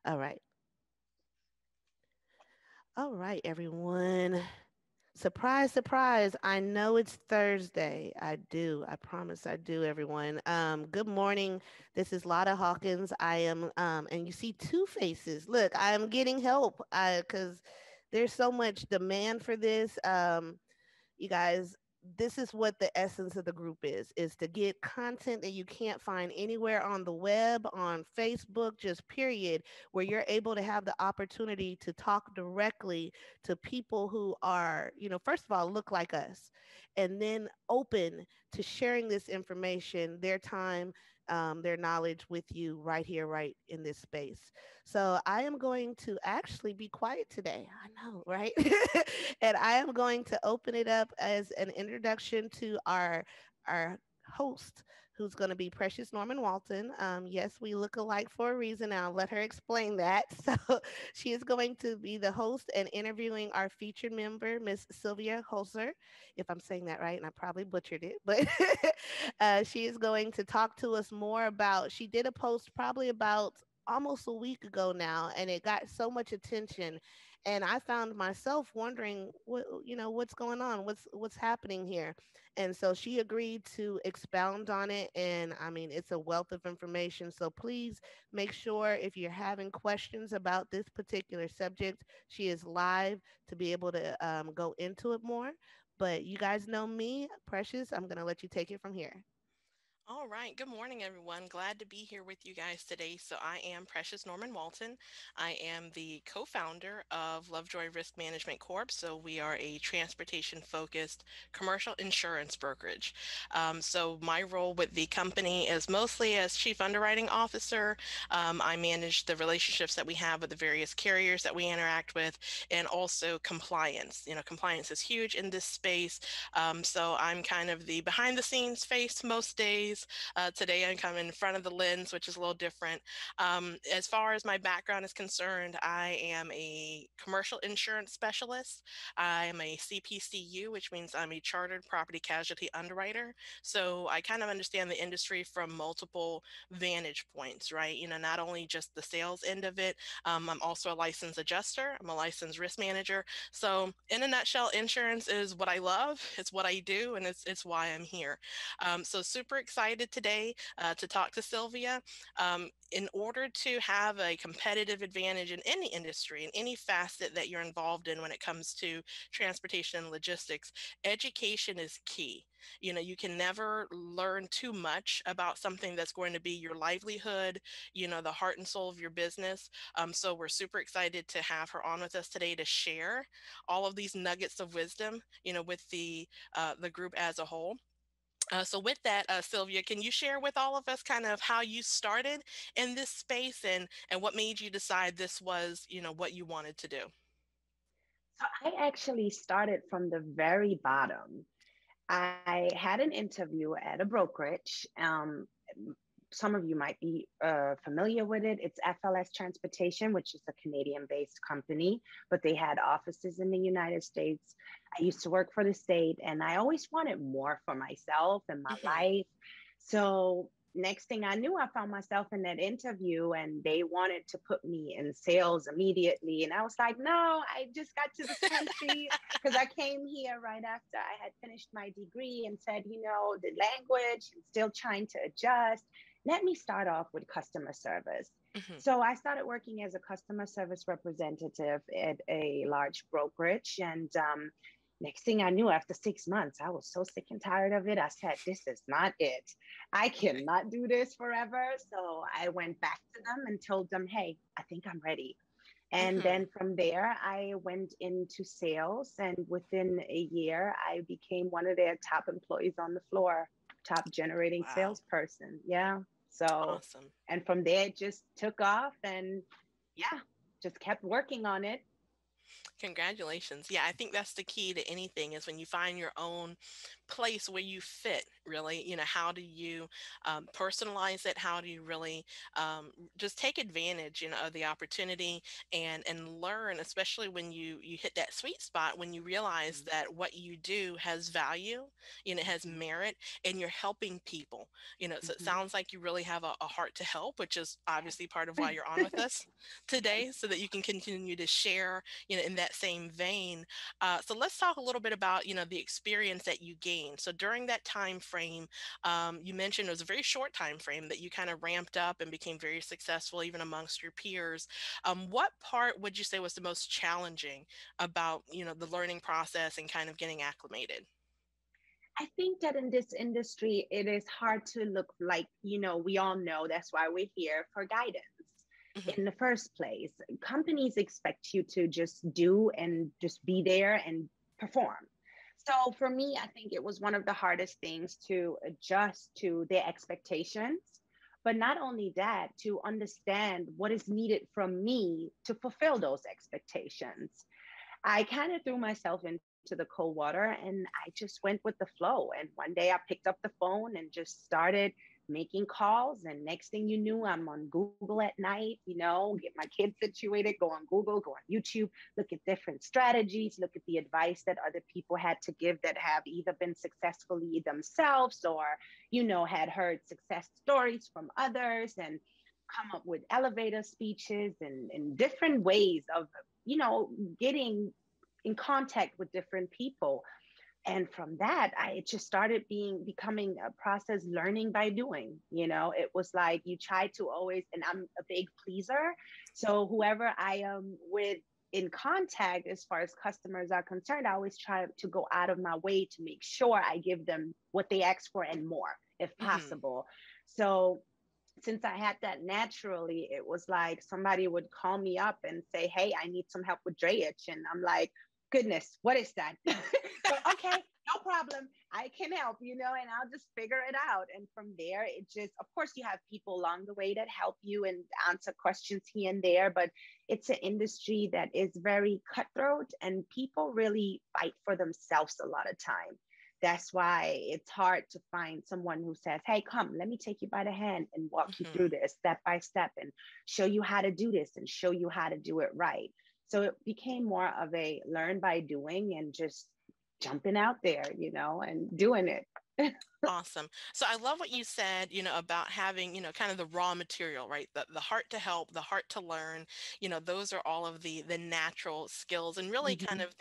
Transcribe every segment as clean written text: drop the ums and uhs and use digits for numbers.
All right. All right, everyone. Surprise, surprise. I know it's Thursday. I do. I promise I do, everyone. Good morning. This is Lotta Hawkins. I am, and you see two faces. Look, I am getting help because there's so much demand for this. You guys, this is what the essence of the group is to get content that you can't find anywhere on the web, on Facebook, just period, where you're able to have the opportunity to talk directly to people who are, first of all, look like us, and then open to sharing this information, their time, their knowledge with you right here, right in this space. So I am going to actually be quiet today. I know, right? And I am going to open it up as an introduction to our host, who's going to be Precious Norman Walton. Yes, we look alike for a reason. I'll let her explain that. So she is going to be the host and interviewing our featured member, Miss Sylvia Holzer, if I'm saying that right, and I probably butchered it, but she is going to talk to us more about. She did a post probably about almost a week ago now, and it got so much attention, and I found myself wondering what's going on, what's happening here. And so she agreed to expound on it, and I mean, it's a wealth of information. So please make sure, if you're having questions about this particular subject, she is live to be able to go into it more. But you guys know me, Precious. I'm going to let you take it from here. All right. Good morning, everyone. Glad to be here with you guys today. So, I am Precious Norman Walton. I am the co founder of Lovejoy Risk Management Corp. So, we are a transportation focused commercial insurance brokerage. My role with the company is mostly as chief underwriting officer. I manage the relationships that we have with the various carriers that we interact with, and also compliance. Compliance is huge in this space. So, I'm kind of the behind the scenes face most days. Today, I'm kind of in front of the lens, which is a little different. As far as my background is concerned, I am a commercial insurance specialist. I am a CPCU, which means I'm a chartered property casualty underwriter. So I kind of understand the industry from multiple vantage points, right? Not only just the sales end of it, I'm also a licensed adjuster, I'm a licensed risk manager. So, in a nutshell, insurance is what I love, it's what I do, and it's why I'm here. So super excited today to talk to Sylvia. In order to have a competitive advantage in any industry, in any facet that you're involved in when it comes to transportation and logistics, education is key. You can never learn too much about something that's going to be your livelihood, the heart and soul of your business. So we're super excited to have her on with us today to share all of these nuggets of wisdom, with the group as a whole. So with that, Sylvia, can you share with all of us kind of how you started in this space and what made you decide this was, what you wanted to do? So I actually started from the very bottom. I had an interview at a brokerage. Some of you might be familiar with it. It's FLS Transportation, which is a Canadian based company, but they had offices in the United States. I used to work for the state, and I always wanted more for myself and my Hmm. life. So, next thing I knew, I found myself in that interview, and they wanted to put me in sales immediately. And I was like, no, I just got to this country because I came here right after I had finished my degree and said, the language, I'm still trying to adjust. Let me start off with customer service. Hmm. So I started working as a customer service representative at a large brokerage. And next thing I knew, after 6 months, I was so sick and tired of it. I said, this is not it. I cannot do this forever. So I went back to them and told them, hey, I think I'm ready. And Hmm. then from there, I went into sales. And within a year, I became one of their top employees on the floor, top generating Wow. salesperson. Yeah. So, Awesome. and from there, it just took off and yeah, just kept working on it. Congratulations. Yeah, I think that's the key to anything is when you find your own place where you fit, really. How do you personalize it? How do you really just take advantage, of the opportunity and learn, especially when you hit that sweet spot, when you realize that what you do has value, it has merit, and you're helping people. So it Mhm. sounds like you really have a heart to help, which is obviously part of why you're on with us today, so that you can continue to share in that same vein. So let's talk a little bit about, the experience that you gained. So during that time frame, you mentioned it was a very short time frame that you kind of ramped up and became very successful even amongst your peers. What part would you say was the most challenging about, the learning process and kind of getting acclimated? I think that in this industry, it is hard to look like, we all know that's why we're here for guidance Hmm. in the first place. Companies expect you to just do and just be there and perform. So for me, I think it was one of the hardest things to adjust to their expectations. But not only that, to understand what is needed from me to fulfill those expectations. I kind of threw myself into the cold water and I just went with the flow. And one day I picked up the phone and just started making calls. And next thing you knew, I'm on Google at night, get my kids situated, go on Google, go on YouTube, look at different strategies, look at the advice that other people had to give that have either been successfully themselves or, had heard success stories from others and come up with elevator speeches and different ways of getting in contact with different people. And from that, it just started becoming a process, learning by doing. It was like you try to always, and I'm a big pleaser, so whoever I am with in contact, as far as customers are concerned, I always try to go out of my way to make sure I give them what they ask for and more if Hmm. possible. So since I had that naturally, it was like somebody would call me up and say, "Hey, I need some help with Drayage." And I'm like, "Goodness, what is that?" But okay, no problem. I can help, and I'll just figure it out. And from there, it just, of course, you have people along the way that help you and answer questions here and there. But it's an industry that is very cutthroat and people really fight for themselves a lot of time. That's why it's hard to find someone who says, "Hey, come, let me take you by the hand and walk you through Hmm. this step by step and show you how to do this and show you how to do it right." So it became more of a learn by doing and just jumping out there, and doing it. Awesome. So I love what you said, about having, kind of the raw material, right? The heart to help, the heart to learn, those are all of the natural skills and really kind Mhm, of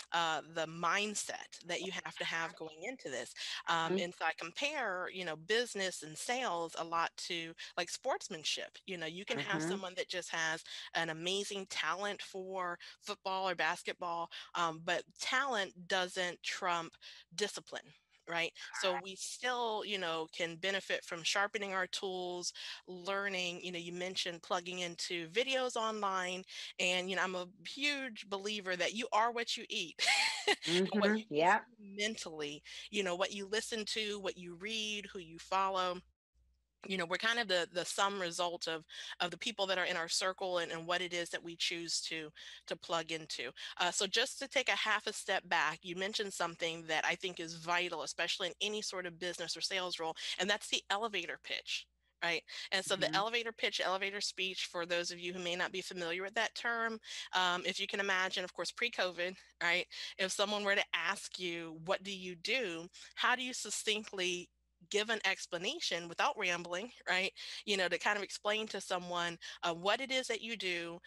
the mindset that you have to have going into this. mhm, And so I compare, business and sales a lot to like sportsmanship. You can have mhm. someone that just has an amazing talent for football or basketball, but talent doesn't trump discipline, right? So we still, can benefit from sharpening our tools, learning. You mentioned plugging into videos online, and I'm a huge believer that you are what you eat. And what you Yeah. consume mentally, what you listen to, what you read, who you follow. We're kind of the sum result of the people that are in our circle, and what it is that we choose to plug into. So just to take a half a step back, you mentioned something that I think is vital, especially in any sort of business or sales role, and that's the elevator pitch. Right. And so the Mhm, elevator pitch, elevator speech, for those of you who may not be familiar with that term, if you can imagine, of course, pre-COVID, right? If someone were to ask you, what do you do? How do you succinctly give an explanation without rambling, right? To kind of explain to someone what it is that you do,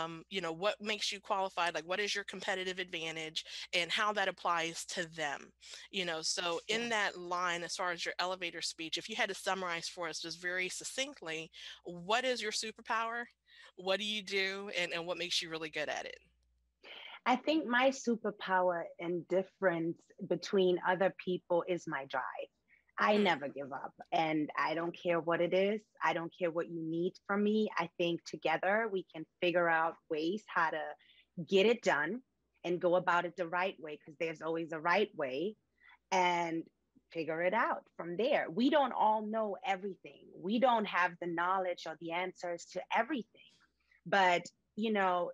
what makes you qualified, like what is your competitive advantage, and how that applies to them. So in yes. that line, as far as your elevator speech, if you had to summarize for us just very succinctly, what is your superpower? What do you do, and what makes you really good at it? I think my superpower and difference between other people is my drive. I Hmm. never give up and I don't care what it is. I don't care what you need from me. I think together we can figure out ways how to get it done and go about it the right way because there's always a right way and figure it out from there. We don't all know everything. We don't have the knowledge or the answers to everything. But, you know,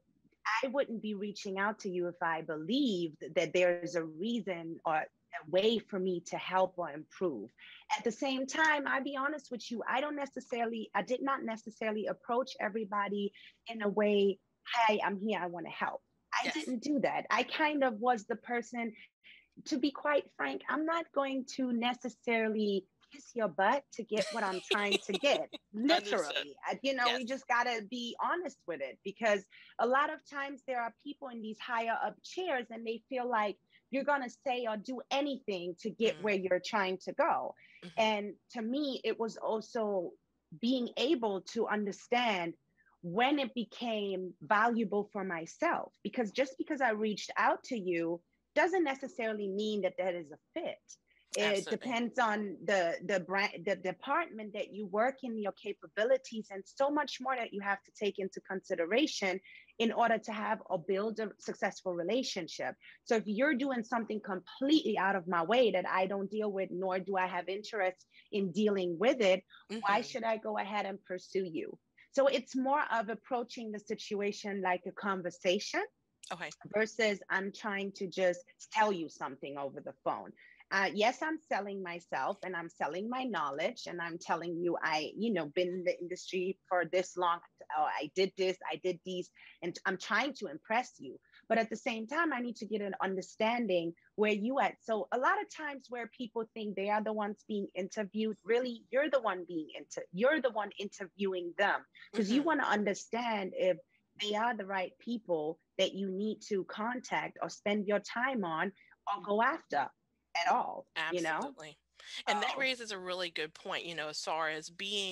I wouldn't be reaching out to you if I believed that there's a reason or a way for me to help or improve. At the same time, I'll be honest with you, I did not necessarily approach everybody in a way, hey, I'm here, I want to help. I Yes. didn't do that. I kind of was the person, to be quite frank, I'm not going to necessarily kiss your butt to get what I'm trying to get. Understood. Literally, Yes. we just got to be honest with it, because a lot of times there are people in these higher up chairs and they feel like you're going to say or do anything to get Mm-hmm. where you're trying to go. Mm-hmm. And to me, it was also being able to understand when it became valuable for myself, because just because I reached out to you doesn't necessarily mean that that is a fit. It Absolutely. depends on the brand, the department that you work in, your capabilities, and so much more that you have to take into consideration in order to have or build a successful relationship. So if you're doing something completely out of my way that I don't deal with, nor do I have interest in dealing with it, why Mm-hmm. should I go ahead and pursue you? So it's more of approaching the situation like a conversation Okay. versus I'm trying to just tell you something over the phone. Yes, I'm selling myself and I'm selling my knowledge and I'm telling you been in the industry for this long. Oh, I did this, I did these, and I'm trying to impress you. But at the same time, I need to get an understanding where you at. So a lot of times where people think they are the ones being interviewed, really you're the one interviewing them, because you Mm-hmm. want to understand if they are the right people that you need to contact or spend your time on or go after at all, you know? Absolutely. And that So, raises a really good point, as far as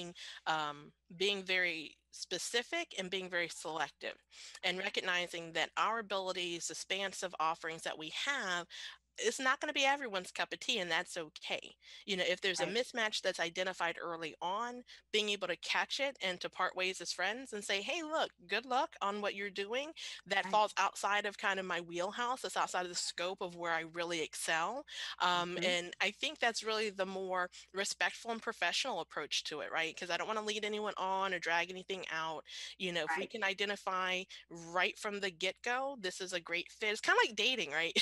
being very specific and being very selective, and recognizing that our abilities, the expansive offerings that we have, it's not going to be everyone's cup of tea, and that's okay. If there's a right, mismatch that's identified early on, being able to catch it and to part ways as friends and say, hey, look, good luck on what you're doing. That right. falls outside of kind of my wheelhouse. That's outside of the scope of where I really excel. Hmm. And I think that's really the more respectful and professional approach to it, right? Because I don't want to lead anyone on or drag anything out. If we Right. can identify right from the get go, this is a great fit. It's kind of like dating, right?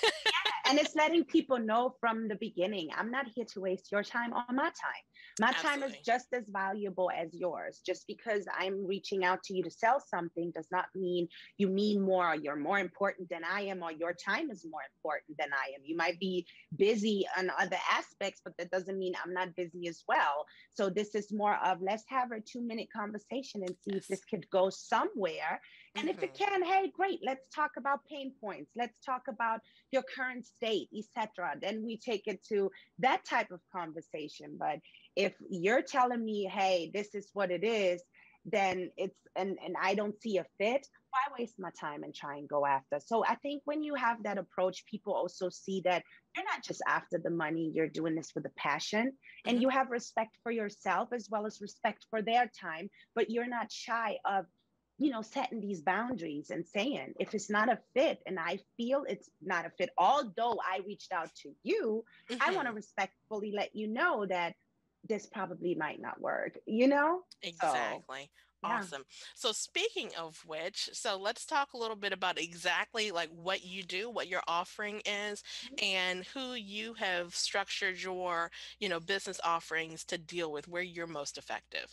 And it's letting people know from the beginning, I'm not here to waste your time or my time. My time is Absolutely. just as valuable as yours. Just because I'm reaching out to you to sell something does not mean you mean more, or you're more important than I am, or your time is more important than I am. You might be busy on other aspects, but that doesn't mean I'm not busy as well. So this is more of, let's have a 2-minute conversation and see if Yes. this could go somewhere. And if it Hmm. can, hey, great, let's talk about pain points. Let's talk about your current state, etc. Then we take it to that type of conversation. But if you're telling me, hey, this is what it is, then and I don't see a fit, why waste my time and try and go after? So I think when you have that approach, people also see that you're not just after the money, you're doing this with a passion, and Hmm. you have respect for yourself as well as respect for their time, but you're not shy of setting these boundaries and saying, if it's not a fit and I feel it's not a fit, although I reached out to you, I want to Hmm. respectfully let you know that this probably might not work. So, Exactly. yeah. Awesome. So speaking of which, so let's talk a little bit about exactly like what you do, what your offering is, and who you have structured your, business offerings to deal with, where you're most effective.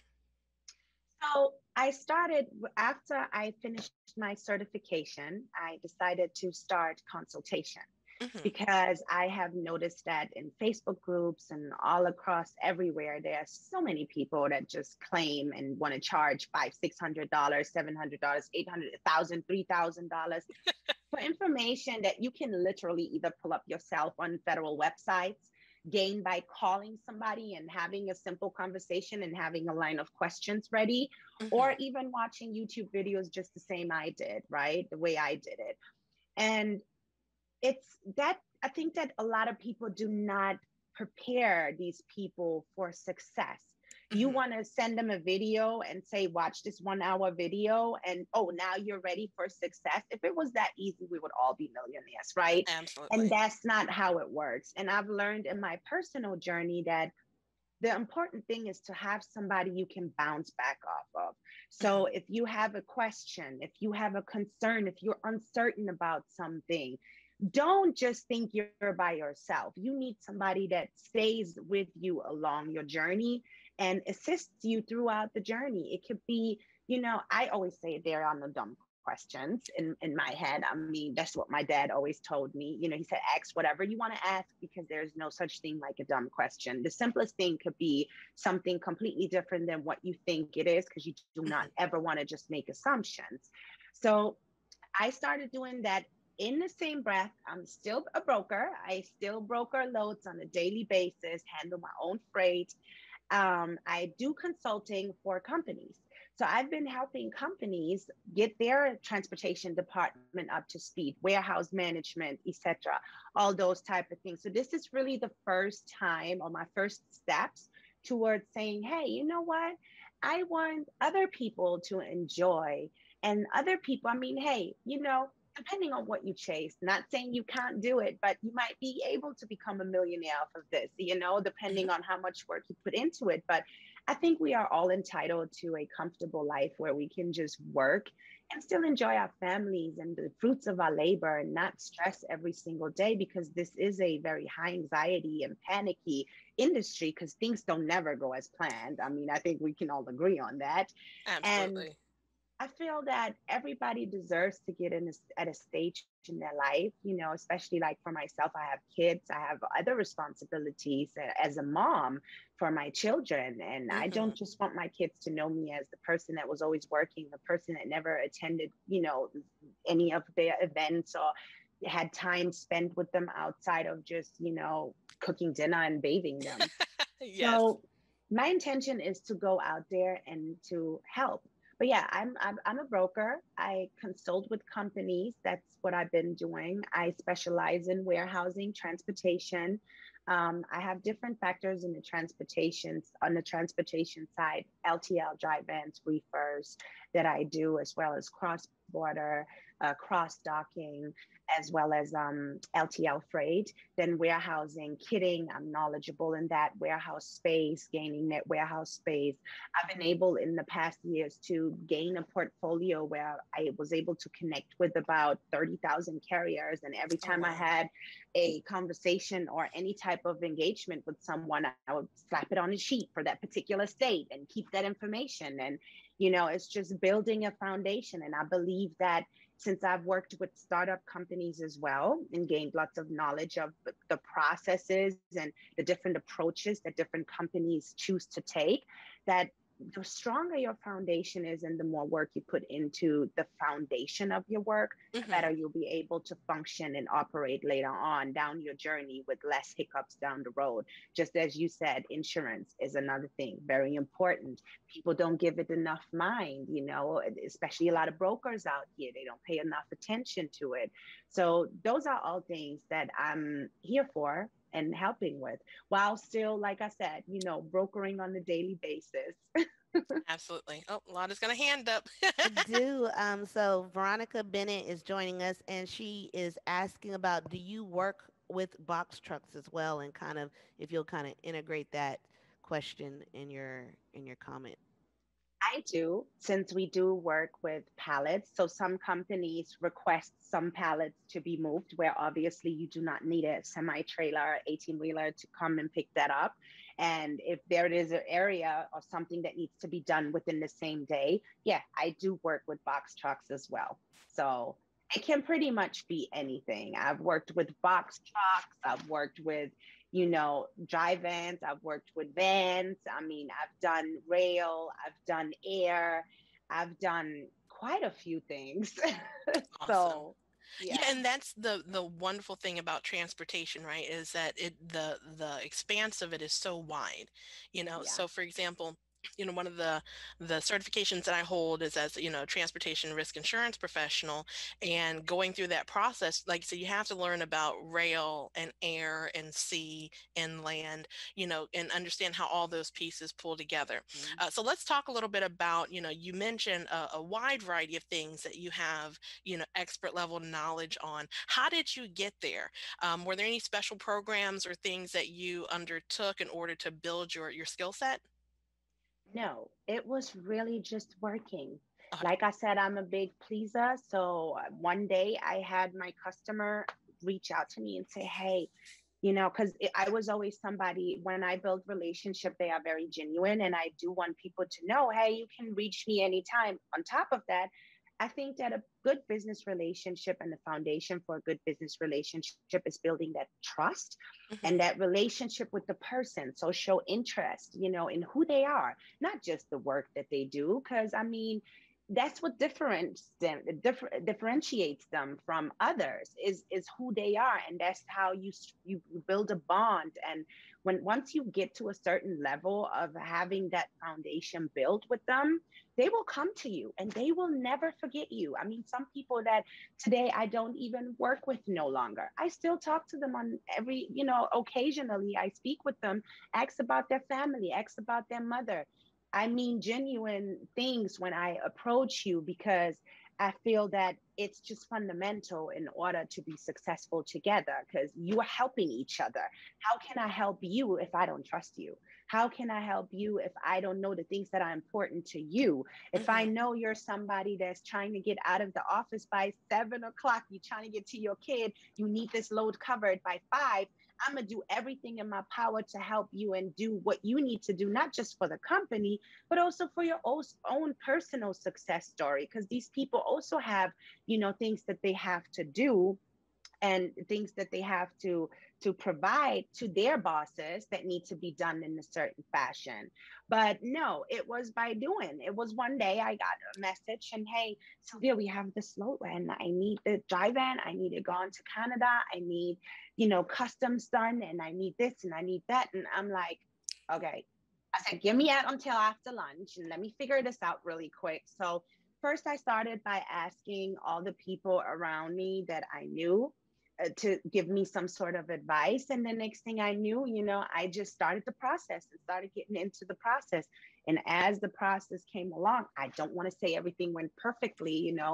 So I started after I finished my certification, I decided to start consultation, Hmm. because I have noticed that in Facebook groups and all across everywhere, there are so many people that just claim and want to charge five, $600, $700, 800, 1,000, $3,000 for information that you can literally either pull up yourself on federal websites, gain by calling somebody and having a simple conversation and having a line of questions ready, or Hmm. even watching YouTube videos just the same I did, right? The way I did it. And it's that I think that a lot of people do not prepare these people for success. You Hmm. want to send them a video and say, watch this 1 hour video, and oh, now you're ready for success. If it was that easy, we would all be millionaires, right? And Absolutely. that's not how it works. And I've learned in my personal journey that the important thing is to have somebody you can bounce back off of. So if you have a question, if you have a concern, if you're uncertain about something, don't just think you're by yourself. You need somebody that stays with you along your journey and assists you throughout the journey. It could be, I always say there are no dumb questions in my head. I mean, that's what my dad always told me. He said, ask whatever you want to ask because there's no such thing like a dumb question. The simplest thing could be something completely different than what you think it is, because you do not ever want to just make assumptions. So I started doing that. In the same breath, I'm still a broker. I still broker loads on a daily basis, handle my own freight. I do consulting for companies. So I've been helping companies get their transportation department up to speed, warehouse management, etc., all those type of things. So this is really the first time, or my first steps towards saying, hey, you know what? I want other people to enjoy, and other people, I mean, hey, depending on what you chase, not saying you can't do it, but you might be able to become a millionaire off of this, depending on how much work you put into it. But I think we are all entitled to a comfortable life where we can just work and still enjoy our families and the fruits of our labor, and not stress every single day, because this is a very high anxiety and panicky industry, because things don't never go as planned. I mean, I think we can all agree on that. And Absolutely. I feel that everybody deserves to get at a stage in their life, especially like for myself. I have kids, I have other responsibilities as a mom for my children. And I don't just want my kids to know me as the person that was always working, the person that never attended, any of their events, or had time spent with them outside of just, cooking dinner and bathing them. Yes. So my intention is to go out there and to help. But yeah, I'm a broker. I consult with companies. That's what I've been doing. I specialize in warehousing, transportation. I have different factors in the transportation, on the transportation side, LTL, dry vans, reefers that I do, as well as cross border, cross docking, as well as LTL freight. Then warehousing, kitting, I'm knowledgeable in that warehouse space, gaining that warehouse space. I've been able in the past years to gain a portfolio where I was able to connect with about 30,000 carriers. And every Oh, time I wow. had a conversation or any type of engagement with someone, I would slap it on a sheet for that particular state and keep that information. And, it's just building a foundation. And I believe that since I've worked with startup companies as well and gained lots of knowledge of the processes and the different approaches that different companies choose to take, that the stronger your foundation is and the more work you put into the foundation of your work, the better you'll be able to function and operate later on down your journey with less hiccups down the road. Just as you said, insurance is another thing, very important. People don't give it enough mind, especially a lot of brokers out here. They don't pay enough attention to it. So those are all things that I'm here for and helping with, while still, like I said, brokering on a daily basis. Absolutely. Oh, Lotta's got a hand up. I do. So Veronica Bennett is joining us, and she is asking about, do you work with box trucks as well, and kind of if you'll kind of integrate that question in your comment. I do, since we do work with pallets. So some companies request some pallets to be moved, where obviously you do not need a semi trailer, 18 wheeler to come and pick that up. And if there is an area or something that needs to be done within the same day, yeah, I do work with box trucks as well. So it can pretty much be anything. I've worked with box trucks, I've worked with dry vans. I've worked with vans. I mean, I've done rail, I've done air, I've done quite a few things. Awesome. So, Yeah, yeah. and that's the wonderful thing about transportation, right? Is that the expanse of it is so wide. Yeah. So for example, One of the certifications that I hold is as, transportation risk insurance professional. And going through that process, like, so you have to learn about rail and air and sea and land, and understand how all those pieces pull together. Mhm. So let's talk a little bit about, you mentioned a wide variety of things that you have, expert level knowledge on. How did you get there? Were there any special programs or things that you undertook in order to build your skill set? No, it was really just working. Okay. Like I said, I'm a big pleaser. So one day I had my customer reach out to me and say, hey, because I was always somebody, when I build relationship, they are very genuine. And I do want people to know, hey, you can reach me anytime. On top of that, I think that a good business relationship and the foundation for a good business relationship is building that trust Mhm. and that relationship with the person. So show interest, in who they are, not just the work that they do. Because I mean, that's what differentiates them from others is who they are, and that's how you build a bond. And once you get to a certain level of having that foundation built with them, they will come to you and they will never forget you. I mean, some people that today I don't even work with no longer, I still talk to them on every, occasionally I speak with them, ask about their family, ask about their mother. I mean, genuine things when I approach you, because I feel that it's just fundamental in order to be successful together, because you are helping each other. How can I help you if I don't trust you? How can I help you if I don't know the things that are important to you? If I Mhm. know you're somebody that's trying to get out of the office by 7 o'clock, you're trying to get to your kid, you need this load covered by 5. I'm going to do everything in my power to help you and do what you need to do, not just for the company, but also for your own personal success story. Because these people also have, things that they have to do and things that they have to provide to their bosses that need to be done in a certain fashion. But no, it was by doing. It was one day I got a message and, hey, Sylvia, we have this load and I need the drive in, I need it gone to Canada, I need, customs done, and I need this and I need that. And I'm like, okay. I said, give me out until after lunch and let me figure this out really quick. So first I started by asking all the people around me that I knew to give me some sort of advice. And the next thing I knew, I just started the process and started getting into the process. And as the process came along, I don't want to say everything went perfectly.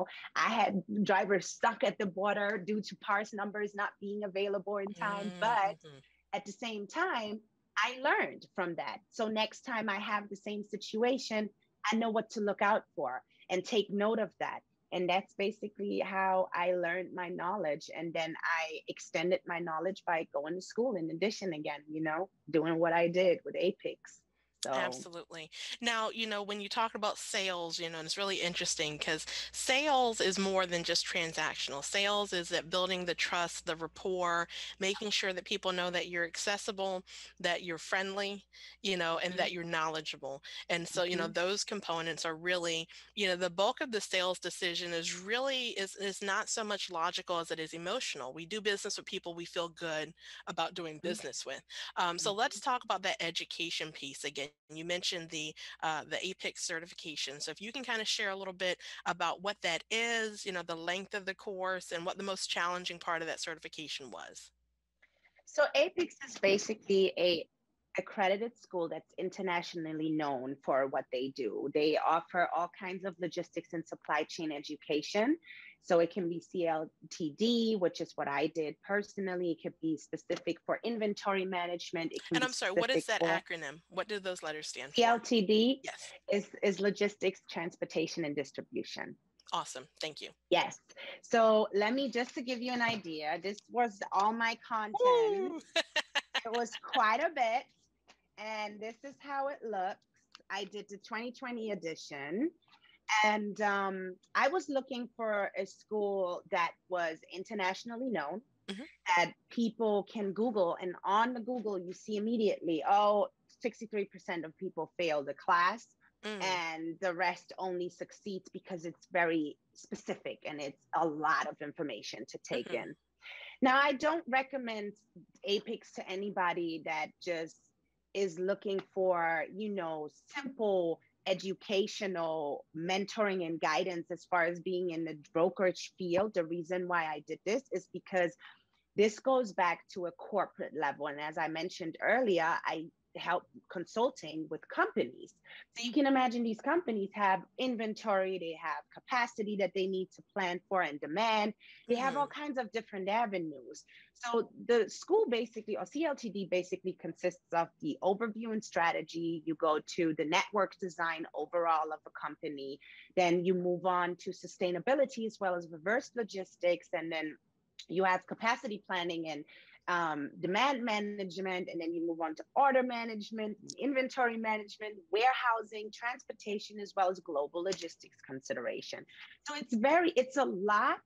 I had drivers stuck at the border due to parts numbers not being available in time. But Mhm. at the same time, I learned from that. So next time I have the same situation, I know what to look out for and take note of that. And that's basically how I learned my knowledge. And then I extended my knowledge by going to school in addition again, doing what I did with Apex. So, Absolutely. Now, when you talk about sales, and it's really interesting because sales is more than just transactional. Sales is that building the trust, the rapport, making sure that people know that you're accessible, that you're friendly, and mhm, that you're knowledgeable. And so, mhm, those components are really, the bulk of the sales decision is not so much logical as it is emotional. We do business with people we feel good about doing mhm, business with. So let's mhm. talk about that education piece again. You mentioned the APIC certification. So if you can kind of share a little bit about what that is, the length of the course, and what the most challenging part of that certification was. So Apex is basically a accredited school that's internationally known for what they do. They offer all kinds of logistics and supply chain education. So it can be CLTD, which is what I did personally. It could be specific for inventory management. It can And be I'm sorry, what specific is that for acronym? What do those letters stand for? CLTD Yes. is logistics, transportation, and distribution. Awesome. Thank you. Yes. So let me just to give you an idea. This was all my content. Woo! It was quite a bit, and this is how it looks. I did the 2020 edition, and I was looking for a school that was internationally known, Mhm. that people can Google, and on the Google, you see immediately, oh, 63% of people fail the class, Mm. and the rest only succeeds because it's very specific and it's a lot of information to take Mhm. in. Now, I don't recommend Apex to anybody that just is looking for, simple educational mentoring and guidance as far as being in the brokerage field, the reason why I did this is because this goes back to a corporate level. And as I mentioned earlier, I help consulting with companies. So you can imagine these companies have inventory, they have capacity that they need to plan for and demand. They have all kinds of different avenues. So the school basically, or CLTD basically consists of the overview and strategy. You go to the network design overall of a company. Then you move on to sustainability as well as reverse logistics. And then you have capacity planning and demand management, and then you move on to order management, inventory management, warehousing, transportation, as well as global logistics consideration. So it's a lot.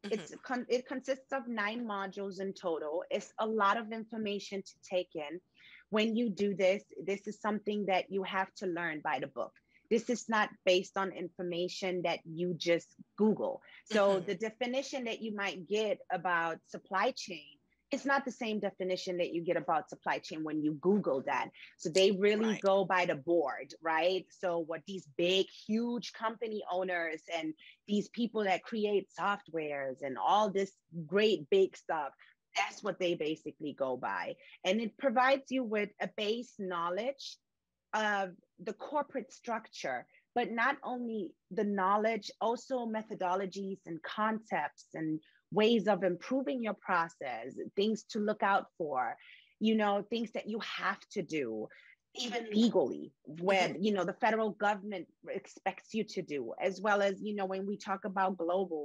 It consists of 9 modules in total. It's a lot of information to take in. When you do this, this is something that you have to learn by the book. This is not based on information that you just Google. So the definition that you might get about supply chain, it's not the same definition that you get about supply chain when you Google that. So they really go by the board, right? So what these big, huge company owners and these people that create softwares and all this great big stuff, that's what they basically go by. And it provides you with a base knowledge of the corporate structure, but not only the knowledge, also methodologies and concepts and ways of improving your process, things to look out for, things that you have to do, even legally, when, the federal government expects you to do, as well as, when we talk about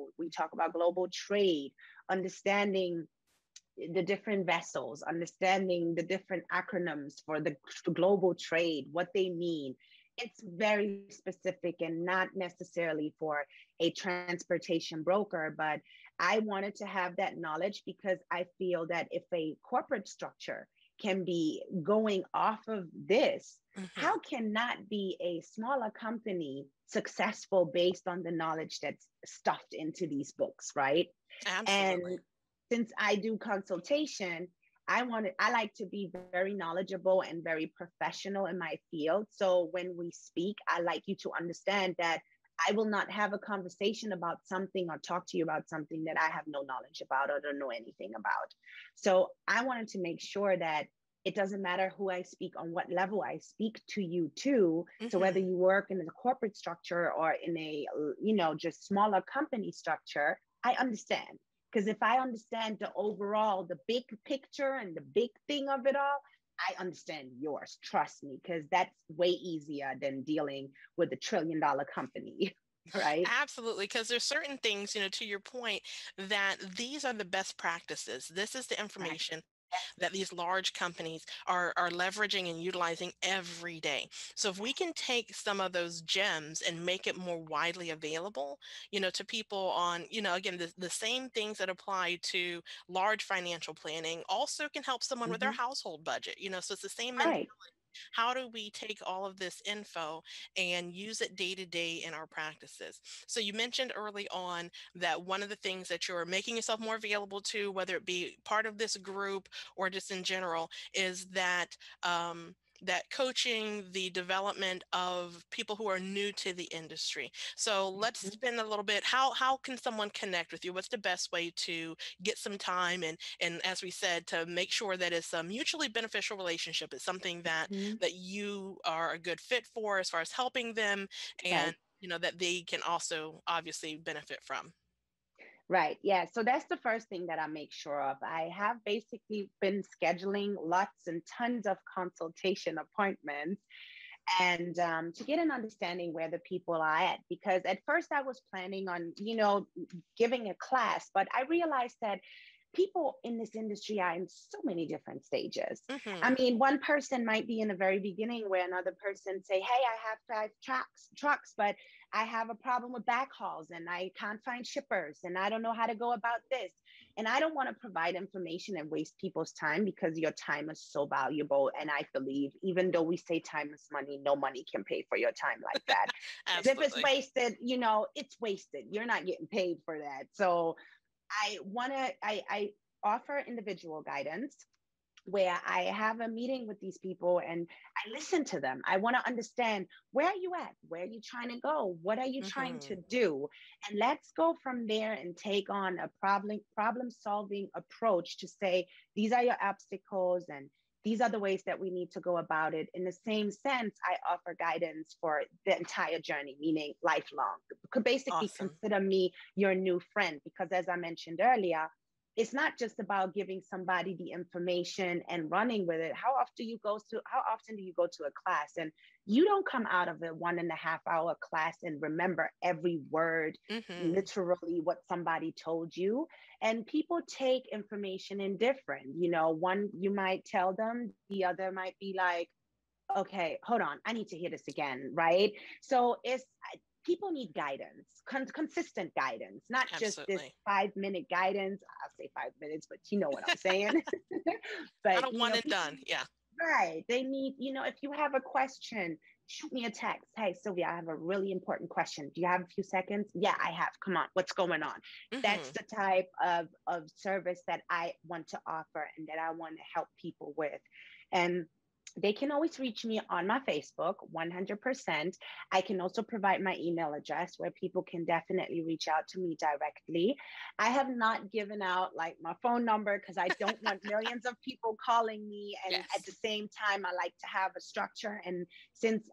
global trade, understanding the different vessels, understanding the different acronyms for the global trade, what they mean. It's very specific and not necessarily for a transportation broker, but I wanted to have that knowledge because I feel that if a corporate structure can be going off of this, how can not be a smaller company successful based on the knowledge that's stuffed into these books, right? Absolutely. And since I do consultation, I like to be very knowledgeable and very professional in my field. So when we speak, I like you to understand that I will not have a conversation about something or talk to you about something that I have no knowledge about or don't know anything about. So I wanted to make sure that it doesn't matter who I speak on what level I speak to you to. So whether you work in a corporate structure or in a, just smaller company structure, I understand. Because if I understand the overall, the big picture and the big thing of it all, I understand yours. Trust me, because that's way easier than dealing with $1 trillion company, right? Absolutely, because there's certain things, to your point, that these are the best practices. This is the Right. information that these large companies are leveraging and utilizing every day. So if we can take some of those gems and make it more widely available, to people on, again, the same things that apply to large financial planning also can help someone with their household budget, so it's the same mentality. Right. How do we take all of this info and use it day to day in our practices? So you mentioned early on that one of the things that you're making yourself more available to, whether it be part of this group or just in general, is that coaching, the development of people who are new to the industry. So let's spend a little bit. How can someone connect with you? What's the best way to get some time and as we said, to make sure that it's a mutually beneficial relationship? It's something that you are a good fit for as far as helping them, and Right. that they can also obviously benefit from. Right. Yeah. So that's the first thing that I make sure of. I have basically been scheduling lots and tons of consultation appointments and to get an understanding where the people are at. Because at first I was planning on, giving a class, but I realized that people in this industry are in so many different stages. I mean, one person might be in the very beginning where another person say, hey, I have 5 trucks, but I have a problem with backhauls and I can't find shippers and I don't know how to go about this. And I don't want to provide information and waste people's time because your time is so valuable. And I believe, even though we say time is money, no money can pay for your time like that. Because if it's Absolutely. wasted, it's wasted. You're not getting paid for that. So I offer individual guidance. where I have a meeting with these people and I listen to them. I want to understand, where are you at? Where are you trying to go? What are you trying Mm-hmm. to do? And let's go from there and take on a problem solving approach to say, these are your obstacles and these are the ways that we need to go about it. In the same sense, I offer guidance for the entire journey, meaning lifelong. Could basically Awesome. consider me your new friend, because as I mentioned earlier, it's not just about giving somebody the information and running with it. How often do you go to a class and you don't come out of a 1.5 hour class and remember every word, Mm-hmm. literally what somebody told you? And people take information in different, one you might tell them, the other might be like, okay, hold on, I need to hear this again, right? So it's people need guidance, consistent guidance, not just this Absolutely. 5 minute guidance. I'll say 5 minutes, but you know what I'm saying. Not But a one and people done. need, Yeah. right? They need, if you have a question, shoot me a text. Hey, Sylvia, I have a really important question. Do you have a few seconds? Yeah, I have. Come on, what's going on? That's Mm-hmm. the type of service that I want to offer and that I want to help people with. And they can always reach me on my Facebook, 100%. I can also provide my email address where people can definitely reach out to me directly. I have not given out like my phone number because I don't want millions of people calling me. And at Yes. the same time, I like to have a structure. And since,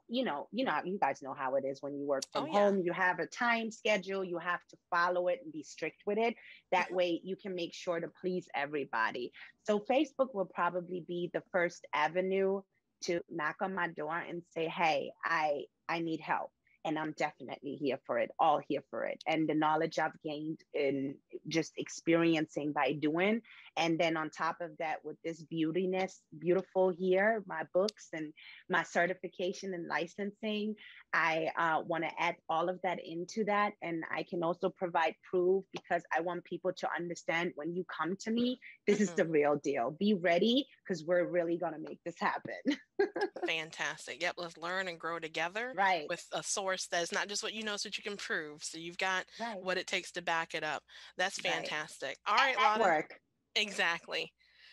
you guys know how it is when you work Oh, from yeah. home, you have a time schedule, you have to follow it and be strict with it. That Mm-hmm. way you can make sure to please everybody. So Facebook will probably be the first avenue to knock on my door and say, hey, I need help. And I'm definitely here for it, all here for it. And the knowledge I've gained in just experiencing by doing. And then on top of that, with this beautiful here, my books and my certification and licensing, I want to add all of that into that. And I can also provide proof because I want people to understand, when you come to me, this is Mm-hmm. the real deal. Be ready because we're really going to make this happen. Fantastic. Yep, let's learn and grow together Right, with a source that's not just what you know, so that you can prove. So you've got right, what it takes to back it up. That's right. fantastic. All right, Lotta. Network. Exactly.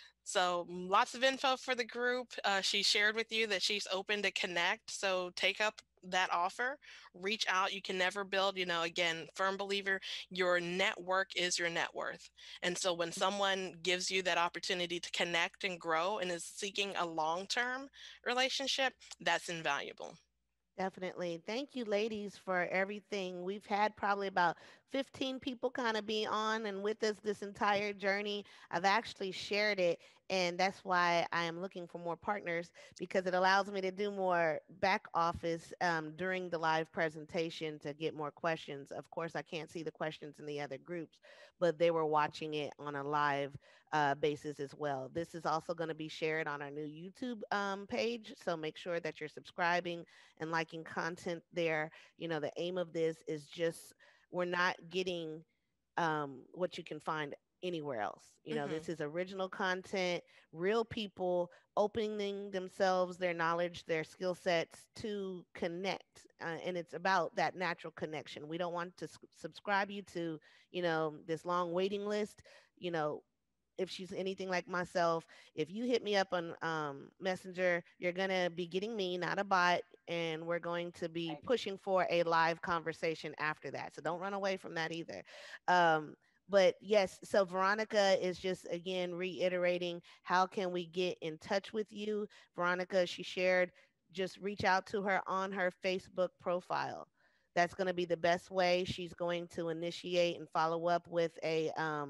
So lots of info for the group. She shared with you that she's open to connect. So take up that offer, reach out. You can never build, again, firm believer, your network is your net worth. And so when someone gives you that opportunity to connect and grow and is seeking a long-term relationship, that's invaluable. Definitely. Thank you, ladies, for everything. We've had probably about 15 people kind of be on and with us this entire journey. I've actually shared it, and that's why I am looking for more partners because it allows me to do more back office during the live presentation to get more questions. Of course, I can't see the questions in the other groups, but they were watching it on a live basis as well. This is also going to be shared on our new YouTube page, so make sure that you're subscribing and liking content there. The aim of this is just we're not getting what you can find anywhere else. Hmm. This is original content, real people opening themselves, their knowledge, their skill sets to connect. And it's about that natural connection. We don't want to subscribe you to, this long waiting list. You know, if she's anything like myself, if you hit me up on Messenger, you're going to be getting me, not a bot. And we're going to be Right. pushing for a live conversation after that. So don't run away from that either. Um, but yes, so Veronica is just again reiterating how can we get in touch with you? Veronica, she shared, just reach out to her on her Facebook profile. That's going to be the best way. She's going to initiate and follow up with a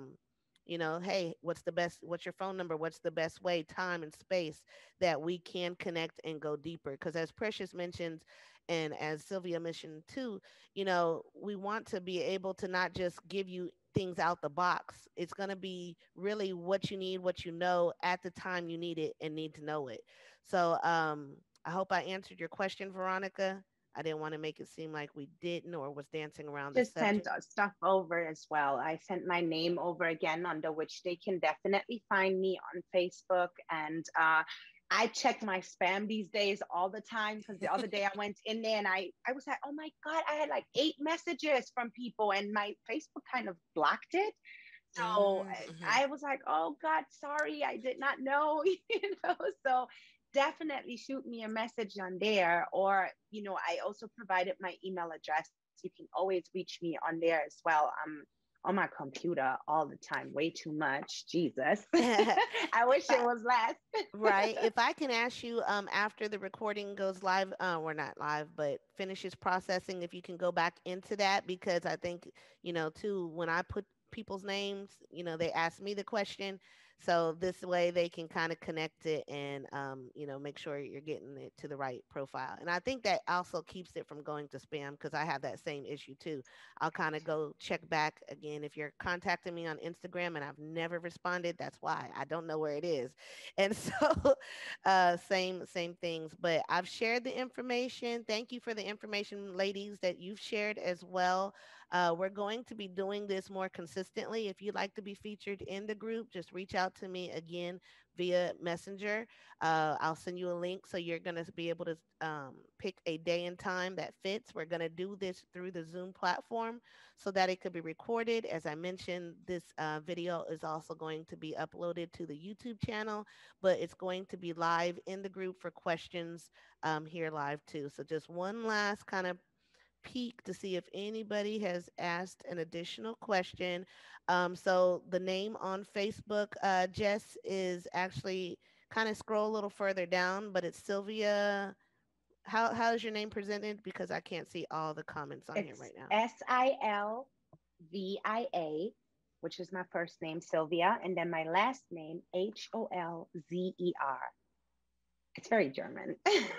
hey, what's your phone number? What's the best way, time and space that we can connect and go deeper? Because as Precious mentioned, and as Sylvia mentioned too, we want to be able to not just give you things out the box. It's going to be really what you need, what you know at the time you need it and need to know it. So I hope I answered your question, Veronica. I didn't want to make it seem like we didn't or was dancing I around the just sent subject. stuff over as well. I sent my name over again, under which they can definitely find me on Facebook. And I check my spam these days all the time because the other day I went in there and I was like, oh my God, I had like 8 messages from people and my Facebook kind of blocked it. So Mm-hmm. I was like, oh God, sorry, I did not know, So definitely shoot me a message on there. Or, I also provided my email address. You can always reach me on there as well. I'm on my computer all the time, way too much. Jesus. I If wish it I, was less. right. If I can ask you, after the recording goes live, we're not live, but finishes processing, if you can go back into that, because I think, too, when I put people's names, they ask me the question. So this way they can kind of connect it and, make sure you're getting it to the right profile. And I think that also keeps it from going to spam because I have that same issue too. I'll kind of go check back again. If you're contacting me on Instagram and I've never responded, that's why I don't know where it is. And so same things, but I've shared the information. Thank you for the information, ladies, that you've shared as well. We're going to be doing this more consistently. If you'd like to be featured in the group, just reach out to me again via Messenger. I'll send you a link so you're going to be able to pick a day and time that fits. We're going to do this through the Zoom platform so that it could be recorded. As I mentioned, this video is also going to be uploaded to the YouTube channel, but it's going to be live in the group for questions here live too. So just one last kind of peek to see if anybody has asked an additional question. So the name on Facebook, Jess, is actually kind of scroll a little further down, but it's Sylvia. How is your name presented? Because I can't see all the comments on here It's right now. Silvia, which is my first name, Sylvia, and then my last name, Holzer. It's very German.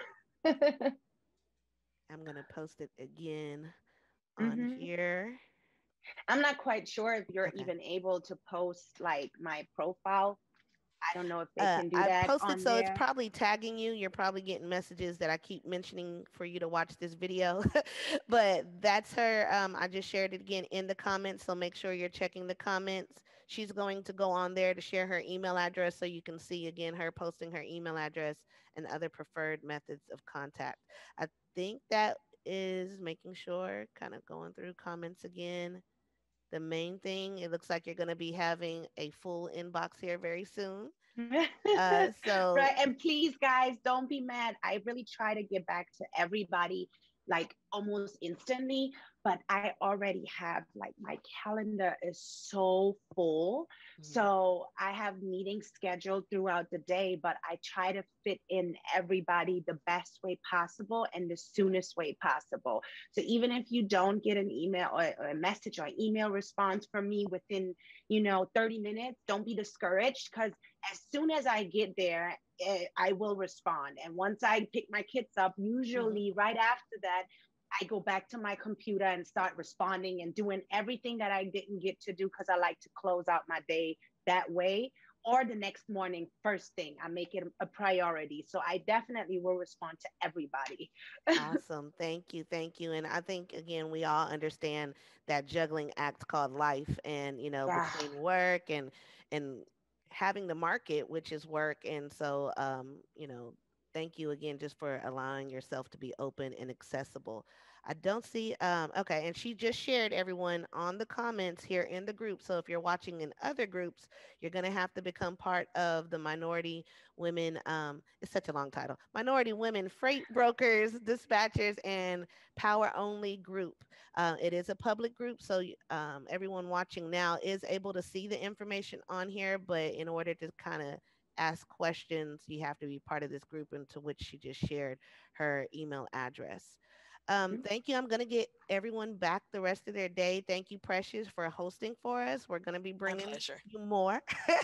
I'm gonna post it again on hmm here. I'm not quite sure if you're Okay. even able to post like my profile. I don't know if they can do I that posted, on so it's there. probably tagging you. You're probably getting messages that I keep mentioning for you to watch this video. But that's her. I just shared it again in the comments, so make sure you're checking the comments. She's going to go on there to share her email address so you can see again her posting her email address and other preferred methods of contact. I think that is making sure, kind of going through comments again. The main thing, it looks like you're going to be having a full inbox here very soon. So Right. And please, guys, don't be mad. I really try to get back to everybody like almost instantly, but I already have like my calendar is so full. mhm, So I have meetings scheduled throughout the day, but I try to fit in everybody the best way possible and the soonest way possible. So even if you don't get an email or a message or email response from me within, 30 minutes, don't be discouraged because as soon as I get there, I will respond. And once I pick my kids up, mhm. usually right after that, I go back to my computer and start responding and doing everything that I didn't get to do because I like to close out my day that way. Or the next morning, first thing, I make it a priority. So I definitely will respond to everybody. Awesome. Thank you. Thank you. And I think, again, we all understand that juggling act called life and, Yeah. between work and having the market, which is work. And so, thank you again just for allowing yourself to be open and accessible. I don't see, okay. And she just shared everyone on the comments here in the group. So if you're watching in other groups, you're going to have to become part of the Minority Women, it's such a long title, Minority Women Freight Brokers, Dispatchers, and Power Only Group. It is a public group, so everyone watching now is able to see the information on here, but in order to kind of ask questions, you have to be part of this group, into which she just shared her email address. Thank you. I'm going to get everyone back the rest of their day. Thank you, Precious, for hosting for us. We're going to be My bringing pleasure. you more.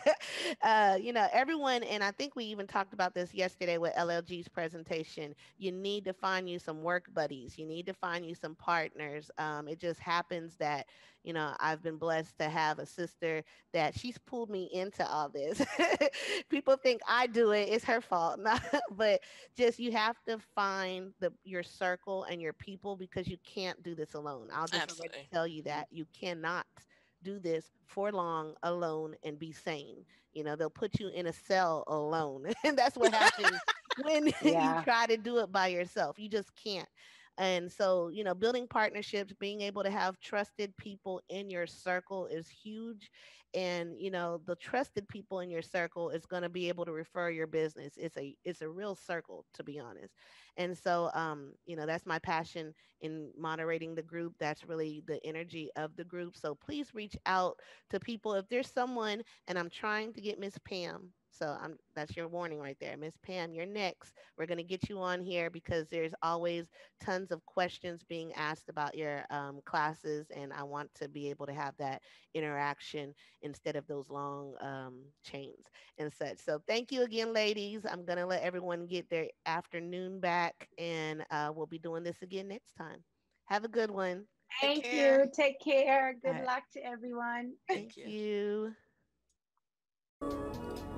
Everyone, and I think we even talked about this yesterday with LLG's presentation. You need to find you some work buddies. You need to find you some partners. It just happens that, I've been blessed to have a sister that she's pulled me into all this. People think I do it. It's her fault. But just you have to find your circle and your people because you can't do this alone. I'll just already Absolutely. tell you that you cannot do this for long alone and be sane. They'll put you in a cell alone. And that's what happens when you Yeah. try to do it by yourself. You just can't. And so, building partnerships, being able to have trusted people in your circle is huge. And, the trusted people in your circle is going to be able to refer your business. It's a real circle, to be honest. And so, that's my passion in moderating the group. That's really the energy of the group. So please reach out to people. If there's someone, and I'm trying to get Miss Pam. So that's your warning right there. Miss Pam, you're next. We're going to get you on here because there's always tons of questions being asked about your classes, and I want to be able to have that interaction instead of those long chains and such. So thank you again, ladies. I'm going to let everyone get their afternoon back, and we'll be doing this again next time. Have a good one. Take Thank care. you. Take care. All Good right. luck to everyone. Thank Thank you. you.